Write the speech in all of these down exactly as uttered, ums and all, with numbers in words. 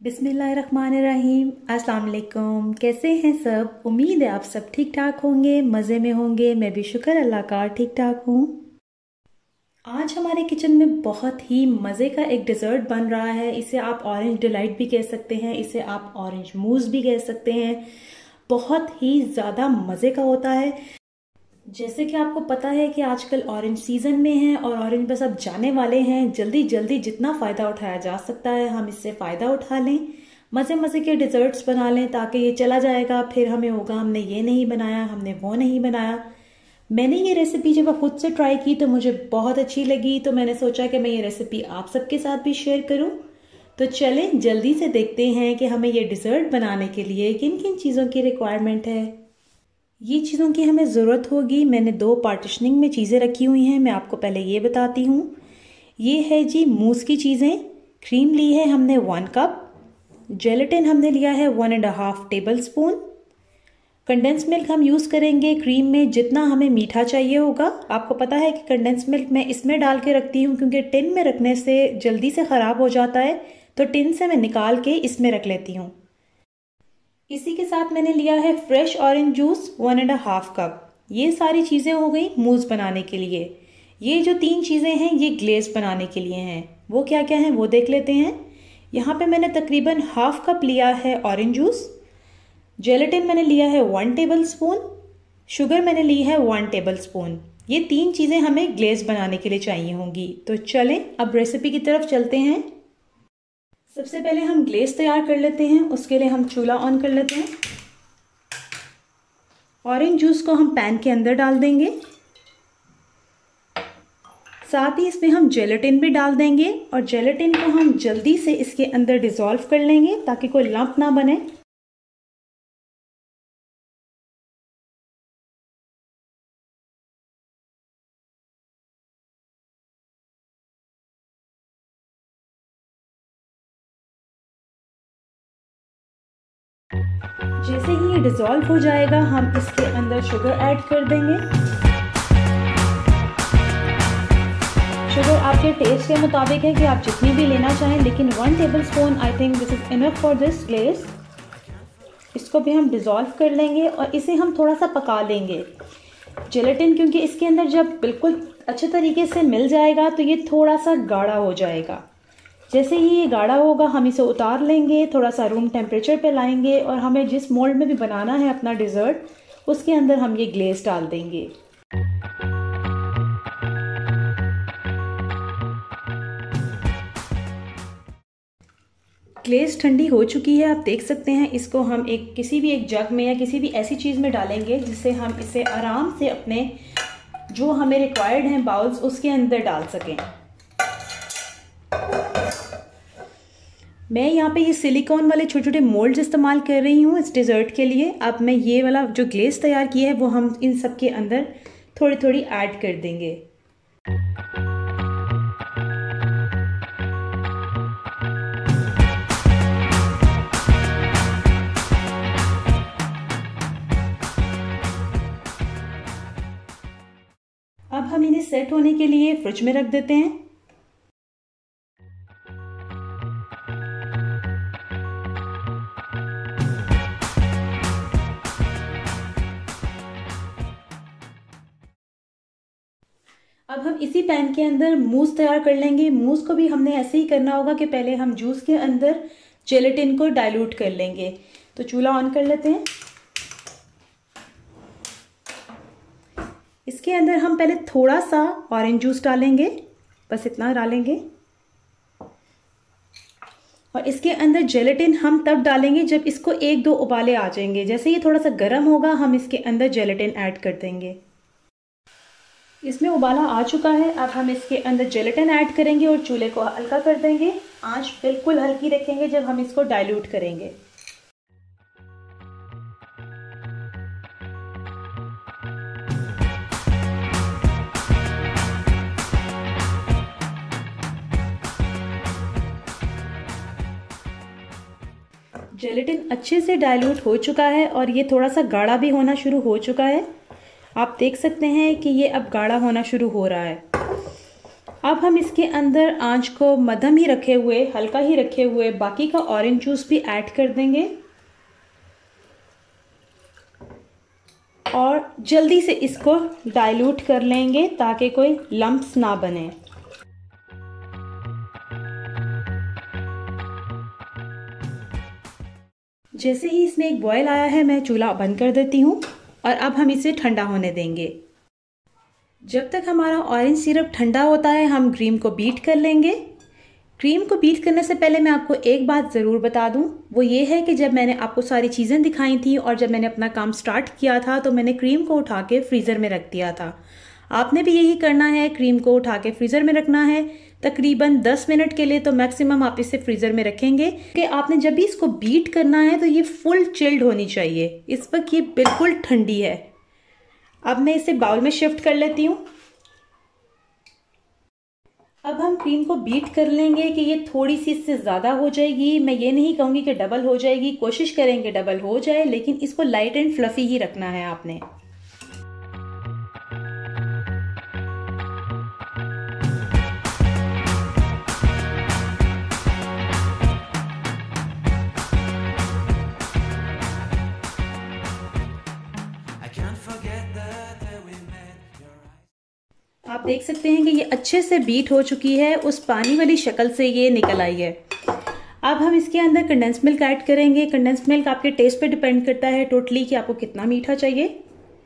बिस्मिल्लाहिर्रहमानिर्रहीम। अस्सलाम वालेकुम। कैसे हैं सब? उम्मीद है आप सब ठीक ठाक होंगे, मज़े में होंगे। मैं भी शुक्र अल्लाह का ठीक ठाक हूँ। आज हमारे किचन में बहुत ही मज़े का एक डिज़र्ट बन रहा है। इसे आप ऑरेंज डिलाइट भी कह सकते हैं, इसे आप ऑरेंज मूस भी कह सकते हैं। बहुत ही ज़्यादा मज़े का होता है। जैसे कि आपको पता है कि आजकल ऑरेंज सीजन में है और ऑरेंज बस अब जाने वाले हैं। जल्दी जल्दी जितना फ़ायदा उठाया जा सकता है हम इससे फ़ायदा उठा लें, मज़े मज़े के डिज़र्ट्स बना लें, ताकि ये चला जाएगा फिर हमें होगा हमने ये नहीं बनाया, हमने वो नहीं बनाया। मैंने ये रेसिपी जब खुद से ट्राई की तो मुझे बहुत अच्छी लगी, तो मैंने सोचा कि मैं ये रेसिपी आप सबके साथ भी शेयर करूँ। तो चलें जल्दी से देखते हैं कि हमें ये डिज़र्ट बनाने के लिए किन किन चीज़ों की रिक्वायरमेंट है। ये चीज़ों की हमें ज़रूरत होगी। मैंने दो पार्टीशनिंग में चीज़ें रखी हुई हैं, मैं आपको पहले ये बताती हूँ। ये है जी मूस की चीज़ें। क्रीम ली है हमने वन कप। जेलेटिन हमने लिया है one and half table spoon. Condense milk हम यूज़ करेंगे क्रीम में जितना हमें मीठा चाहिए होगा। आपको पता है कि कंडेंस मिल्क मैं इसमें डाल के रखती हूँ क्योंकि टिन में रखने से जल्दी से ख़राब हो जाता है, तो टिन से मैं निकाल के इसमें रख लेती हूँ। इसी के साथ मैंने लिया है fresh orange juice one and half cup. ये सारी चीज़ें हो गई मूस बनाने के लिए। ये जो तीन चीज़ें हैं ये ग्लेज बनाने के लिए हैं। वो क्या क्या हैं वो देख लेते हैं। यहाँ पे मैंने तकरीबन हाफ कप लिया है ऑरेंज जूस। जेलेटिन मैंने लिया है वन टेबल स्पून। शुगर मैंने ली है वन टेबल स्पून। ये तीन चीज़ें हमें ग्लेज बनाने के लिए चाहिए होंगी। तो चलें अब रेसिपी की तरफ चलते हैं। सबसे पहले हम ग्लेज तैयार कर लेते हैं। उसके लिए हम चूल्हा ऑन कर लेते हैं। ऑरेंज जूस को हम पैन के अंदर डाल देंगे, साथ ही इसमें हम जेलेटिन भी डाल देंगे और जेलेटिन को हम जल्दी से इसके अंदर डिसॉल्व कर लेंगे ताकि कोई लंप ना बने। जैसे ही ये डिसॉल्व हो जाएगा हम इसके अंदर शुगर ऐड कर देंगे। शुगर आपके टेस्ट के मुताबिक है कि आप जितनी भी लेना चाहें, लेकिन one table spoon I think this is enough for this glaze. इसको भी हम डिसॉल्व कर लेंगे और इसे हम थोड़ा सा पका लेंगे। जेलेटिन क्योंकि इसके अंदर जब बिल्कुल अच्छे तरीके से मिल जाएगा तो ये थोड़ा सा गाढ़ा हो जाएगा। जैसे ही ये गाढ़ा होगा हम इसे उतार लेंगे, थोड़ा सा रूम टेम्परेचर पे लाएंगे और हमें जिस मोल्ड में भी बनाना है अपना डिज़र्ट उसके अंदर हम ये ग्लेज डाल देंगे। ग्लेज ठंडी हो चुकी है, आप देख सकते हैं। इसको हम एक किसी भी एक जग में या किसी भी ऐसी चीज़ में डालेंगे जिससे हम इसे आराम से अपने जो हमें रिक्वायर्ड हैं बाउल्स उसके अंदर डाल सकें। मैं यहाँ पे ये सिलिकॉन वाले छोटे छोटे मोल्ड्स इस्तेमाल कर रही हूँ इस डिज़र्ट के लिए। अब मैं ये वाला जो ग्लेज तैयार किया है वो हम इन सब के अंदर थोड़ी थोड़ी ऐड कर देंगे। अब हम इन्हें सेट होने के लिए फ्रिज में रख देते हैं। अब हम इसी पैन के अंदर मूस तैयार कर लेंगे। मूस को भी हमने ऐसे ही करना होगा कि पहले हम जूस के अंदर जेलेटिन को डाइल्यूट कर लेंगे। तो चूल्हा ऑन कर लेते हैं। इसके अंदर हम पहले थोड़ा सा ऑरेंज जूस डालेंगे, बस इतना डालेंगे। और इसके अंदर जेलेटिन हम तब डालेंगे जब इसको एक दो उबाले आ जाएंगे। जैसे ये थोड़ा सा गर्म होगा हम इसके अंदर जेलेटिन ऐड कर देंगे। इसमें उबाला आ चुका है। अब हम इसके अंदर जेलेटिन ऐड करेंगे और चूल्हे को हल्का कर देंगे। आंच बिल्कुल हल्की रखेंगे जब हम इसको डाइल्यूट करेंगे। जेलेटिन अच्छे से डाइल्यूट हो चुका है और ये थोड़ा सा गाढ़ा भी होना शुरू हो चुका है। आप देख सकते हैं कि ये अब गाढ़ा होना शुरू हो रहा है। अब हम इसके अंदर आंच को मध्यम ही रखे हुए, हल्का ही रखे हुए, बाकी का ऑरेंज जूस भी ऐड कर देंगे और जल्दी से इसको डाइल्यूट कर लेंगे ताकि कोई लम्प्स ना बने। जैसे ही इसमें एक बॉयल आया है, मैं चूल्हा बंद कर देती हूँ और अब हम इसे ठंडा होने देंगे। जब तक हमारा ऑरेंज सिरप ठंडा होता है, हम क्रीम को बीट कर लेंगे। क्रीम को बीट करने से पहले मैं आपको एक बात ज़रूर बता दूं, वो ये है कि जब मैंने आपको सारी चीज़ें दिखाई थी और जब मैंने अपना काम स्टार्ट किया था तो मैंने क्रीम को उठा के फ्रीज़र में रख दिया था। आपने भी यही करना है, क्रीम को उठा के फ्रीज़र में रखना है तकरीबन दस मिनट के लिए। तो मैक्सिमम आप इसे फ्रीज़र में रखेंगे कि आपने जब भी इसको बीट करना है तो ये फुल चिल्ड होनी चाहिए। इस वक्त ये बिल्कुल ठंडी है। अब मैं इसे बाउल में शिफ्ट कर लेती हूँ। अब हम क्रीम को बीट कर लेंगे कि ये थोड़ी सी इससे ज़्यादा हो जाएगी। मैं ये नहीं कहूँगी कि डबल हो जाएगी, कोशिश करेंगे डबल हो जाए, लेकिन इसको लाइट एंड फ्लफी ही रखना है आपने। आप देख सकते हैं कि ये अच्छे से बीट हो चुकी है, उस पानी वाली शक्ल से ये निकल आई है। अब हम इसके अंदर कंडेंस मिल्क ऐड करेंगे। कंडेंस मिल्क आपके टेस्ट पे डिपेंड करता है टोटली कि आपको कितना मीठा चाहिए।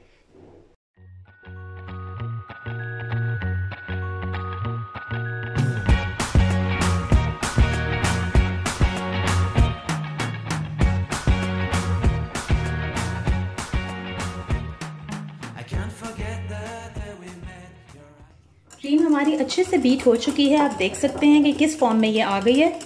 क्रीम हमारी अच्छे से बीट हो चुकी है। आप देख सकते हैं कि किस फॉर्म में ये आ गई है।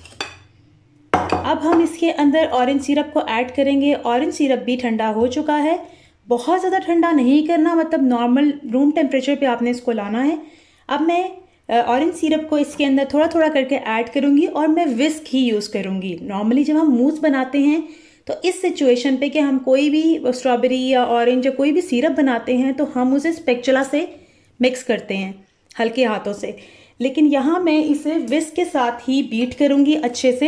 अब हम इसके अंदर ऑरेंज सिरप को ऐड करेंगे। ऑरेंज सिरप भी ठंडा हो चुका है, बहुत ज़्यादा ठंडा नहीं करना, मतलब नॉर्मल रूम टेम्परेचर पे आपने इसको लाना है। अब मैं ऑरेंज सिरप को इसके अंदर थोड़ा थोड़ा करके ऐड करूँगी और मैं विस्क ही यूज़ करूँगी। नॉर्मली जब हम मूस बनाते हैं तो इस सिचुएशन पे कि हम कोई भी स्ट्रॉबेरी या ऑरेंज या कोई भी सिरप बनाते हैं तो हम उसे स्पैचुला से मिक्स करते हैं हल्के हाथों से, लेकिन यहाँ मैं इसे विस्क के साथ ही बीट करूँगी अच्छे से।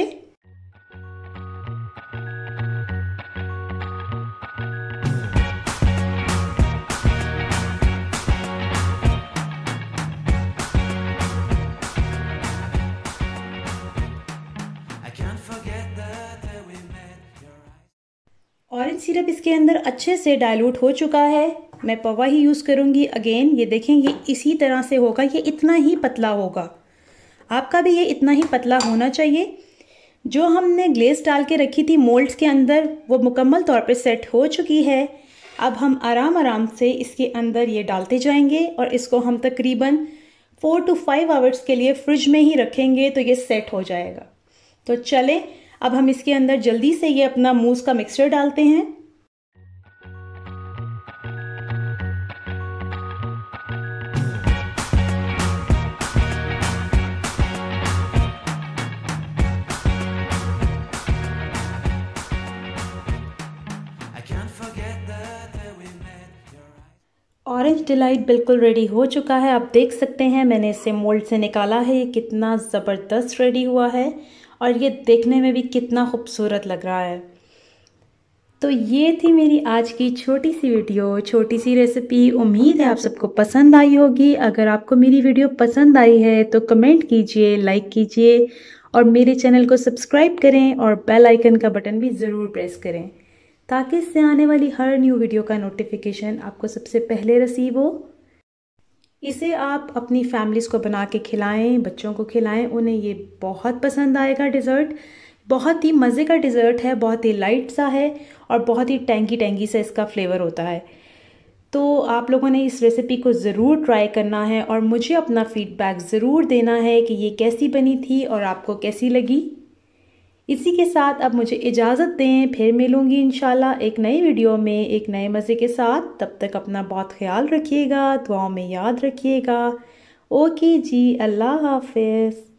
ऑरेंज सिरप इसके अंदर अच्छे से डाइल्यूट हो चुका है। मैं पवा ही यूज़ करूँगी। अगेन ये देखें, ये इसी तरह से होगा, ये इतना ही पतला होगा। आपका भी ये इतना ही पतला होना चाहिए। जो हमने ग्लेस डाल के रखी थी मोल्ड्स के अंदर, वो मुकम्मल तौर पे सेट हो चुकी है। अब हम आराम आराम से इसके अंदर ये डालते जाएंगे और इसको हम तकरीबन फोर टू फाइव आवर्स के लिए फ्रिज में ही रखेंगे तो ये सेट हो जाएगा। तो चलें, अब हम इसके अंदर जल्दी से ये अपना मूस का मिक्सचर डालते हैं। ऑरेंज डिलाइट बिल्कुल रेडी हो चुका है। आप देख सकते हैं मैंने इसे मोल्ड से निकाला है, ये कितना ज़बरदस्त रेडी हुआ है और ये देखने में भी कितना खूबसूरत लग रहा है। तो ये थी मेरी आज की छोटी सी वीडियो, छोटी सी रेसिपी। उम्मीद है आप सबको पसंद आई होगी। अगर आपको मेरी वीडियो पसंद आई है तो कमेंट कीजिए, लाइक कीजिए और मेरे चैनल को सब्सक्राइब करें और बेल आइकन का बटन भी ज़रूर प्रेस करें ताकि इससे आने वाली हर न्यू वीडियो का नोटिफिकेशन आपको सबसे पहले रिसीव हो। इसे आप अपनी फैमिलीज़ को बना के खिलाएं, बच्चों को खिलाएं, उन्हें ये बहुत पसंद आएगा। डिज़र्ट बहुत ही मज़े का डिज़र्ट है, बहुत ही लाइट सा है और बहुत ही टैंकी टैंकी सा इसका फ्लेवर होता है। तो आप लोगों ने इस रेसिपी को ज़रूर ट्राई करना है और मुझे अपना फीडबैक ज़रूर देना है कि ये कैसी बनी थी और आपको कैसी लगी। इसी के साथ अब मुझे इजाज़त दें, फिर मिलूँगी इंशाल्लाह एक नई वीडियो में एक नए मज़े के साथ। तब तक अपना बहुत ख्याल रखिएगा, दुआओं में याद रखिएगा। ओके जी, अल्लाह हाफ़िज़।